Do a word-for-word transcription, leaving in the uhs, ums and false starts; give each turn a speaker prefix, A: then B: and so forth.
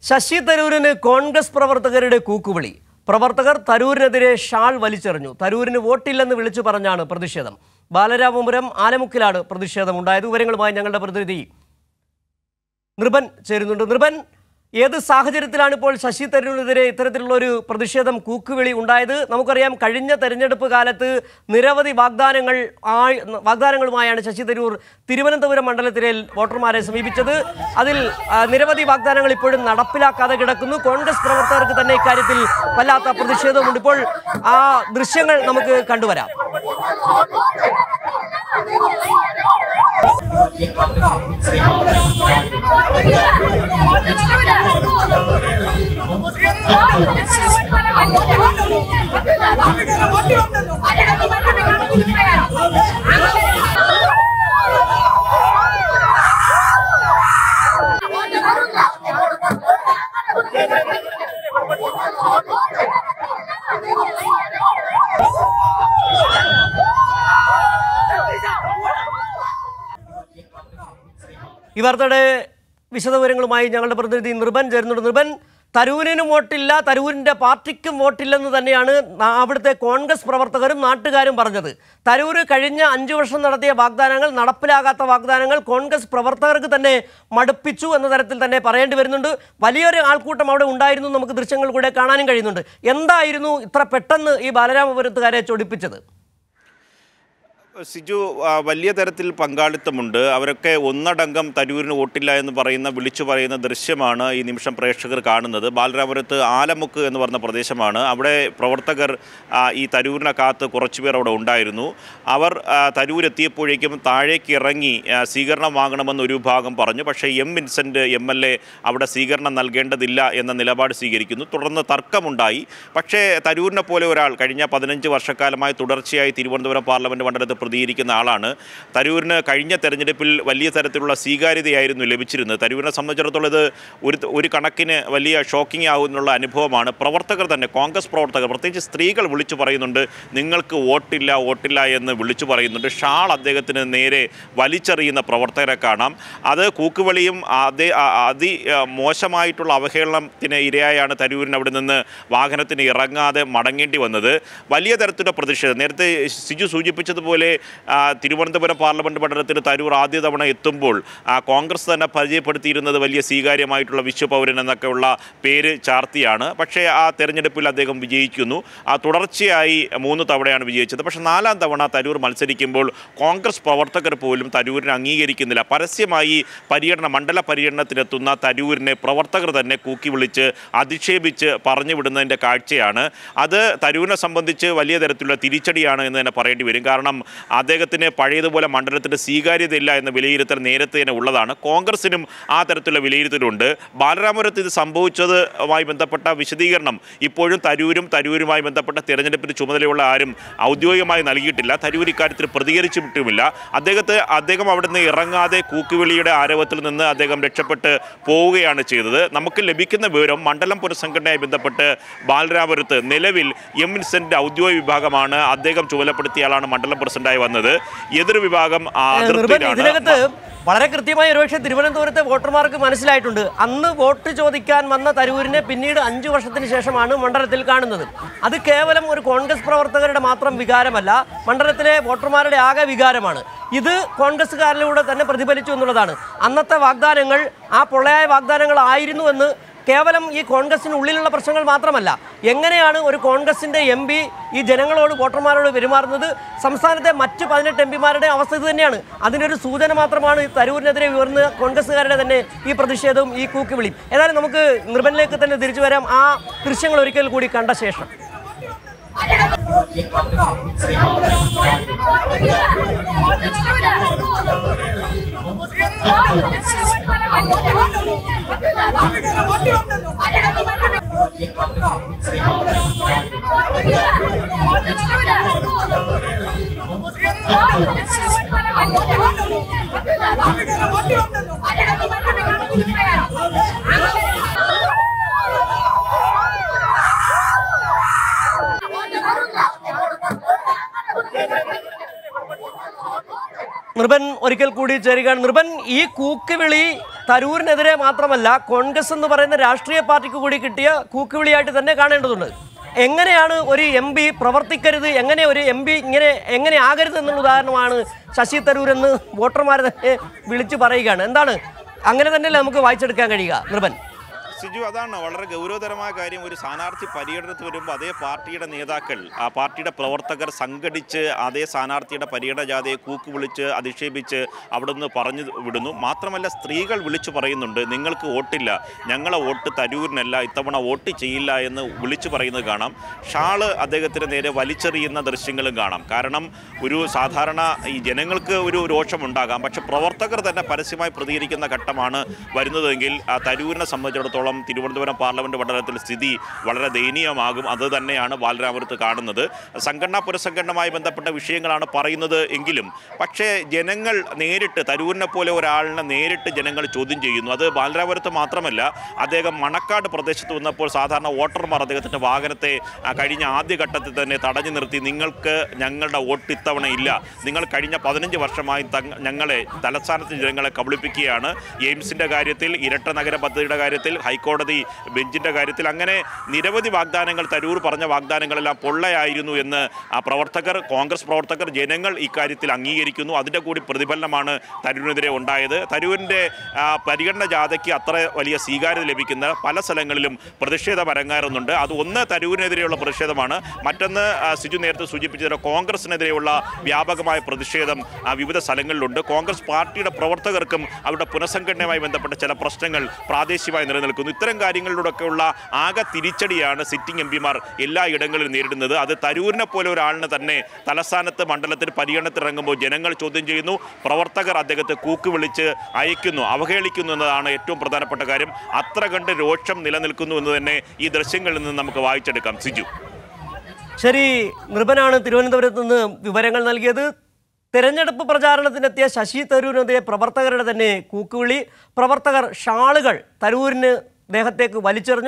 A: ശശി തരൂരിന് കോൺഗ്രസ് പ്രവർത്തകരുടെ കൂക്കുവിളി. പ്രവർത്തകർ തരൂരിനെതിരെ ഷാൾ വലിച്ചെറിഞ്ഞു. തരൂരിന് വോട്ടില്ലെന്ന് വിളിച്ചു പറഞ്ഞാണ് പ്രതിഷേധം. ബാലരാമപുരം ആലമുക്കിലാണ് പ്രതിഷേധം ഉണ്ടായത്. വിവരങ്ങളുമായി ഞങ്ങളുടെ പ്രതിനിധി നൃപൻ ചേരുന്നുണ്ട്. നൃപൻ, ഏത് സാഹചര്യത്തിലാണ് ഇപ്പോൾ ശശി തരൂരിനെതിരെ ഇത്തരത്തിലുള്ള ഒരു പ്രതിഷേധം, കൂക്കുവിളി ഉണ്ടായത്? നമുക്കറിയാം, കഴിഞ്ഞ തെരഞ്ഞെടുപ്പ് കാലത്ത് നിരവധി വാഗ്ദാനങ്ങൾ വാഗ്ദാനങ്ങളുമായാണ് ശശി തരൂർ തിരുവനന്തപുരം മണ്ഡലത്തിലെ വോട്ടർമാരെ സമീപിച്ചത്. അതിൽ നിരവധി വാഗ്ദാനങ്ങൾ ഇപ്പോഴും നടപ്പിലാക്കാതെ കിടക്കുന്നു. കോൺഗ്രസ് പ്രവർത്തകർക്ക് തന്നെ ഇക്കാര്യത്തിൽ വല്ലാത്ത പ്രതിഷേധമുണ്ട്. ഇപ്പോൾ ആ ദൃശ്യങ്ങൾ നമുക്ക് കണ്ടുവരാം. ഈ വാർത്തയുടെ വിശദവിവരങ്ങളുമായി ഞങ്ങളുടെ പ്രതിനിധി നൃപൻ ചേരുന്നുണ്ട്. നൃപൻ, തരൂരിനും വോട്ടില്ല, തരൂരിൻ്റെ പാർട്ടിക്കും വോട്ടില്ലെന്ന് തന്നെയാണ് അവിടുത്തെ കോൺഗ്രസ് പ്രവർത്തകരും നാട്ടുകാരും പറഞ്ഞത്. തരൂർ കഴിഞ്ഞ അഞ്ചു വർഷം നടത്തിയ വാഗ്ദാനങ്ങൾ, നടപ്പിലാകാത്ത വാഗ്ദാനങ്ങൾ കോൺഗ്രസ് പ്രവർത്തകർക്ക് തന്നെ മടുപ്പിച്ചു എന്ന തരത്തിൽ തന്നെ പറയേണ്ടി വരുന്നുണ്ട്. വലിയൊരു ആൾക്കൂട്ടം അവിടെ ഉണ്ടായിരുന്നു, നമുക്ക് ദൃശ്യങ്ങൾ കൂടെ കാണാനും കഴിയുന്നുണ്ട്. എന്തായിരുന്നു ഇത്ര പെട്ടെന്ന് ഈ ബാലരാമപുരത്തുകാരെ ചൊടിപ്പിച്ചത്?
B: സിജു, വലിയ തരത്തിൽ പങ്കാളിത്തമുണ്ട്. അവരൊക്കെ ഒന്നടങ്കം തരൂരിന് വോട്ടില്ല എന്ന് പറയുന്ന വിളിച്ചു പറയുന്ന ദൃശ്യമാണ് ഈ നിമിഷം പ്രേക്ഷകർ കാണുന്നത്. ബാലരാമപുരത്ത് ആലമുക്ക് എന്ന് പറഞ്ഞ പ്രദേശമാണ്. അവിടെ പ്രവർത്തകർ ഈ തരൂരിനെ കാത്ത് കുറച്ചുപേർ അവിടെ ഉണ്ടായിരുന്നു. അവർ തരൂരെത്തിയപ്പോഴേക്കും താഴേക്ക് ഇറങ്ങി സ്വീകരണം വാങ്ങണമെന്ന് ഒരു വിഭാഗം പറഞ്ഞു. പക്ഷേ M Vincent M L A അവിടെ സ്വീകരണം നൽകേണ്ടതില്ല എന്ന നിലപാട് സ്വീകരിക്കുന്നു. തുടർന്ന് തർക്കമുണ്ടായി. പക്ഷേ തരൂരിനെ പോലെ ഒരാൾ കഴിഞ്ഞ പതിനഞ്ച് വർഷക്കാലമായി തുടർച്ചയായി തിരുവനന്തപുരം പാർലമെൻറ്റ് മണ്ഡലത്തിൽ പ്രതികരിക്കുന്ന ആളാണ്. തരൂരിന് കഴിഞ്ഞ തെരഞ്ഞെടുപ്പിൽ വലിയ തരത്തിലുള്ള സ്വീകാര്യതയായിരുന്നു ലഭിച്ചിരുന്നത്. തരൂരിനെ സംബന്ധിച്ചിടത്തോളം ഇത് ഒരു ഒരു കണക്കിന് വലിയ ഷോക്കിംഗ് ആകുന്നുള്ള അനുഭവമാണ്. പ്രവർത്തകർ തന്നെ, കോൺഗ്രസ് പ്രവർത്തകർ, പ്രത്യേകിച്ച് സ്ത്രീകൾ വിളിച്ചു പറയുന്നുണ്ട്, നിങ്ങൾക്ക് വോട്ടില്ല വോട്ടില്ല എന്ന് വിളിച്ചു പറയുന്നുണ്ട്. ഷാൾ അദ്ദേഹത്തിന് നേരെ വലിച്ചെറിയുന്ന പ്രവർത്തകരെ കാണാം. അത് കൂക്കുവിളിയും അതേ അതി മോശമായിട്ടുള്ള അവഹേളനത്തിന് ഇരയായാണ് തരൂരിന് അവിടെ നിന്ന് വാഹനത്തിന് ഇറങ്ങാതെ മടങ്ങേണ്ടി വന്നത്. വലിയ തരത്തിലുള്ള പ്രതിഷേധം. നേരത്തെ സിജു സൂചിപ്പിച്ചതുപോലെ തിരുവനന്തപുരം പാർലമെൻറ്റ് മണ്ഡലത്തിൽ തരൂർ ആദ്യ തവണ എത്തുമ്പോൾ കോൺഗ്രസ് തന്നെ പരിചയപ്പെടുത്തിയിരുന്നത് വലിയ സ്വീകാര്യമായിട്ടുള്ള വിശ്വപൗരൻ എന്നൊക്കെയുള്ള പേര് ചാർത്തിയാണ്. പക്ഷേ ആ തെരഞ്ഞെടുപ്പിൽ അദ്ദേഹം വിജയിക്കുന്നു. ആ തുടർച്ചയായി മൂന്ന് തവണയാണ് വിജയിച്ചത്. പക്ഷേ നാലാം തവണ തരൂർ മത്സരിക്കുമ്പോൾ കോൺഗ്രസ് പ്രവർത്തകർ പോലും തരൂരിനെ അംഗീകരിക്കുന്നില്ല. പരസ്യമായി പര്യടന മണ്ഡല പര്യടനത്തിനെത്തുന്ന തരൂരിനെ പ്രവർത്തകർ തന്നെ കൂക്കി വിളിച്ച് അധിക്ഷേപിച്ച് പറഞ്ഞു വിടുന്നതിൻ്റെ കാഴ്ചയാണ്. അത് തരൂരിനെ സംബന്ധിച്ച് വലിയ തരത്തിലുള്ള തിരിച്ചടിയാണ് എന്ന് തന്നെ പറയേണ്ടി വരും. കാരണം അദ്ദേഹത്തിന് പഴയതുപോലെ മണ്ഡലത്തിൻ്റെ സ്വീകാര്യതയില്ല എന്ന വിലയിരുത്തൽ നേരത്തെ തന്നെ ഉള്ളതാണ്. കോൺഗ്രസിനും ആ തരത്തിലുള്ള വിലയിരുത്തലുണ്ട്. ബാലരാമപുരത്ത് ഇത് സംഭവിച്ചതുമായി ബന്ധപ്പെട്ട വിശദീകരണം ഇപ്പോഴും തരൂരും തരൂരുമായി ബന്ധപ്പെട്ട തിരഞ്ഞെടുപ്പിന് ചുമതലയുള്ള ആരും ഔദ്യോഗികമായി നൽകിയിട്ടില്ല. തരൂർ ഇക്കാര്യത്തിൽ പ്രതികരിച്ചിട്ടുമില്ല. അദ്ദേഹത്തെ അദ്ദേഹം അവിടെ നിന്ന് ഇറങ്ങാതെ കൂക്കുവിളിയുടെ ആരവത്തിൽ നിന്ന് അദ്ദേഹം രക്ഷപ്പെട്ട് പോവുകയാണ് ചെയ്തത്. നമുക്ക് ലഭിക്കുന്ന വിവരം, മണ്ഡലം പുനഃസംഘടനയുമായി ബന്ധപ്പെട്ട് ബാലരാമപുരത്ത് നിലവിൽ എം വിൻസെൻ്റ് ഔദ്യോഗിക വിഭാഗമാണ് അദ്ദേഹം ചുമതലപ്പെടുത്തിയ ആളാണ് മണ്ഡലം പ്രസിഡന്റായി വന്നത്. എതിർ വിഭാഗം
A: ഇതിനകത്ത് വളരെ കൃത്യമായി ഒരുപക്ഷെ തിരുവനന്തപുരത്തെ വോട്ടർമാർക്ക് മനസ്സിലായിട്ടുണ്ട്. അന്ന് വോട്ട് ചോദിക്കാൻ വന്ന തരൂരിനെ പിന്നീട് അഞ്ചു വർഷത്തിന് ശേഷമാണ് മണ്ഡലത്തിൽ കാണുന്നത്. അത് കേവലം ഒരു കോൺഗ്രസ് പ്രവർത്തകരുടെ മാത്രം വികാരമല്ല, മണ്ഡലത്തിലെ വോട്ടർമാരുടെ ആകെ വികാരമാണ്. ഇത് കോൺഗ്രസ്സുകാരിലൂടെ തന്നെ പ്രതിഫലിച്ചു എന്നുള്ളതാണ്. അന്നത്തെ വാഗ്ദാനങ്ങൾ ആ പൊള്ളയായ വാഗ്ദാനങ്ങളായിരുന്നു എന്ന് കേവലം ഈ കോൺഗ്രസിനുള്ളിലുള്ള പ്രശ്നങ്ങൾ മാത്രമല്ല, എങ്ങനെയാണ് ഒരു കോൺഗ്രസിൻ്റെ എം പി ഈ ജനങ്ങളോട്, വോട്ടർമാരോട് പെരുമാറുന്നത്, സംസ്ഥാനത്തെ മറ്റ് പതിനെട്ട് എം പിമാരുടെ അവസ്ഥ ഇത് തന്നെയാണ്. അതിനൊരു സൂചന മാത്രമാണ് തരൂരിനെതിരെ ഉയർന്ന കോൺഗ്രസ്സുകാരുടെ തന്നെ ഈ പ്രതിഷേധവും ഈ കൂക്കുവിളിയും. ഏതായാലും നമുക്ക് നൃപനിലേക്ക് തന്നെ തിരിച്ചു വരാം. ആ ദൃശ്യങ്ങൾ ഒരിക്കൽ കൂടി കണ്ട ശേഷം. നൃപൻ ഒരിക്കൽ കൂടി ചേരുകയാണ്. നൃപൻ, ഈ കൂക്കുവിളി തരൂരിനെതിരെ മാത്രമല്ല കോൺഗ്രസ് എന്ന് പറയുന്ന രാഷ്ട്രീയ പാർട്ടിക്ക് കൂടി കിട്ടിയ കൂക്കുവിളിയായിട്ട് തന്നെ കാണേണ്ടതുണ്ട്. എങ്ങനെയാണ് ഒരു എം പി പ്രവർത്തിക്കരുത്, എങ്ങനെ ഒരു എം പി ഇങ്ങനെ എങ്ങനെ ആകരുത് എന്നുള്ള ഉദാഹരണമാണ് ശശി തരൂർ എന്ന് വോട്ടർമാർ തന്നെ വിളിച്ചു പറയുകയാണ്. എന്താണ് അങ്ങനെ തന്നെയല്ലേ നമുക്ക് വായിച്ചെടുക്കാൻ കഴിയുക നൃപൻ?
B: സിജു, അതാണ് വളരെ ഗൗരവതരമായ കാര്യം. ഒരു സ്ഥാനാർത്ഥി പര്യടനത്തിൽ വരുമ്പോൾ അതേ പാർട്ടിയുടെ നേതാക്കൾ, ആ പാർട്ടിയുടെ പ്രവർത്തകർ സംഘടിച്ച് അതേ സ്ഥാനാർത്ഥിയുടെ പര്യടന ജാഥയെ കൂക്ക് വിളിച്ച് അധിക്ഷേപിച്ച് അവിടുന്ന് പറഞ്ഞു വിടുന്നു. മാത്രമല്ല, സ്ത്രീകൾ വിളിച്ചു പറയുന്നുണ്ട്, നിങ്ങൾക്ക് വോട്ടില്ല, ഞങ്ങളെ വോട്ട് തരൂരിനല്ല, ഇത്തവണ വോട്ട് ചെയ്യില്ല എന്ന് വിളിച്ചു പറയുന്നത് കാണാം. ഷാള് അദ്ദേഹത്തിന് നേരെ വലിച്ചെറിയുന്ന ദൃശ്യങ്ങളും കാണാം. കാരണം ഒരു സാധാരണ ഈ ജനങ്ങൾക്ക് ഒരു രോഷമുണ്ടാകാം, പക്ഷെ പ്രവർത്തകർ തന്നെ പരസ്യമായി പ്രതികരിക്കുന്ന ഘട്ടമാണ് വരുന്നതെങ്കിൽ തരൂരിനെ സംബന്ധിച്ചിടത്തോളം തിരുവനന്തപുരം പാർലമെന്റ് മണ്ഡലത്തിൽ സ്ഥിതി വളരെ ദയനീയമാകും. അത് തന്നെയാണ് ബാലരാമപുരത്ത് കാണുന്നത്. സംഘടനാ പുനഃസംഘടനയുമായി ബന്ധപ്പെട്ട വിഷയങ്ങളാണ് പറയുന്നത് എങ്കിലും പക്ഷേ ജനങ്ങൾ നേരിട്ട് തരൂരിനെ പോലെ ഒരാളിനെ നേരിട്ട് ജനങ്ങൾ ചോദ്യം ചെയ്യുന്നു. അത് ബാലരാമപുരത്ത് മാത്രമല്ല, അദ്ദേഹം മണക്കാട് പ്രദേശത്ത് വന്നപ്പോൾ സാധാരണ വോട്ടർമാർ അദ്ദേഹത്തിൻ്റെ വാഹനത്തെ കഴിഞ്ഞ ആദ്യഘട്ടത്തിൽ തന്നെ തടഞ്ഞു നിർത്തി, നിങ്ങൾക്ക് ഞങ്ങളുടെ വോട്ട് ഇത്തവണ ഇല്ല, നിങ്ങൾ കഴിഞ്ഞ പതിനഞ്ച് വർഷമായി ഞങ്ങളെ തലസ്ഥാനത്ത് ജനങ്ങളെ കബളിപ്പിക്കുകയാണ്. എയിംസിൻ്റെ കാര്യത്തിൽ, ഇരട്ട നഗര പദ്ധതിയുടെ കാര്യത്തിൽ, ഹൈക്കോടതി ബെഞ്ചിൻ്റെ കാര്യത്തിൽ, അങ്ങനെ നിരവധി വാഗ്ദാനങ്ങൾ, തരൂർ പറഞ്ഞ വാഗ്ദാനങ്ങളെല്ലാം പൊള്ളയായിരുന്നു എന്ന് ആ പ്രവർത്തകർ, കോൺഗ്രസ് പ്രവർത്തകർ, ജനങ്ങൾ ഇക്കാര്യത്തിൽ അംഗീകരിക്കുന്നു. അതിൻ്റെ കൂടി പ്രതിഫലനമാണ് തരൂരിനെതിരെ ഉണ്ടായത്. തരൂരിൻ്റെ പരിഗണന ജാഥയ്ക്ക് അത്ര വലിയ സ്വീകാര്യത ലഭിക്കുന്ന പല സ്ഥലങ്ങളിലും പ്രതിഷേധം അരങ്ങേറുന്നുണ്ട്. അത് ഒന്ന് തരൂരിനെതിരെയുള്ള പ്രതിഷേധമാണ്, മറ്റൊന്ന് സിജു നേരത്തെ സൂചിപ്പിച്ചത് കോൺഗ്രസിനെതിരെയുള്ള വ്യാപകമായ പ്രതിഷേധം വിവിധ സ്ഥലങ്ങളിലുണ്ട്. കോൺഗ്രസ് പാർട്ടിയുടെ പ്രവർത്തകർക്കും അവരുടെ പുനഃസംഘടനയുമായി ബന്ധപ്പെട്ട ചില പ്രശ്നങ്ങൾ പ്രാദേശികമായി നിലനിൽക്കുന്നു. ഇത്തരം കാര്യങ്ങളിലൂടെയൊക്കെയുള്ള ആകെ തിരിച്ചടിയാണ് സിറ്റിംഗ് എം പിമാർ എല്ലാ ഇടങ്ങളിലും നേരിടുന്നത്. അത് തരൂരിനെ പോലെ ഒരാളിനെ തന്നെ തലസ്ഥാനത്ത് മണ്ഡലത്തിൽ പര്യടനത്തിനിറങ്ങുമ്പോൾ ജനങ്ങൾ ചോദ്യം ചെയ്യുന്നു, പ്രവർത്തകർ അദ്ദേഹത്തെ കൂക്ക് വിളിച്ച് അയക്കുന്നു, അവഹേളിക്കുന്നു എന്നതാണ് ഏറ്റവും പ്രധാനപ്പെട്ട കാര്യം. അത്ര കണ്ട് രോഷം നിലനിൽക്കുന്നു എന്ന് തന്നെ ഈ ദൃശ്യങ്ങളിൽ നിന്ന് നമുക്ക് വായിച്ചെടുക്കാം. സിജു,
A: ശരി, നൃപനാണ് തിരുവനന്തപുരത്ത് നിന്ന് വിവരങ്ങൾ നൽകിയത്. തെരഞ്ഞെടുപ്പ് പ്രചാരണത്തിനെത്തിയ ശശി തരൂരിനെതിരെ പ്രവർത്തകരുടെ തന്നെ കൂക്കുവിളി. പ്രവർത്തകർ ഷാളുകൾ തരൂരിന് ദേഹത്തേക്ക് വലിച്ചെറിഞ്ഞു.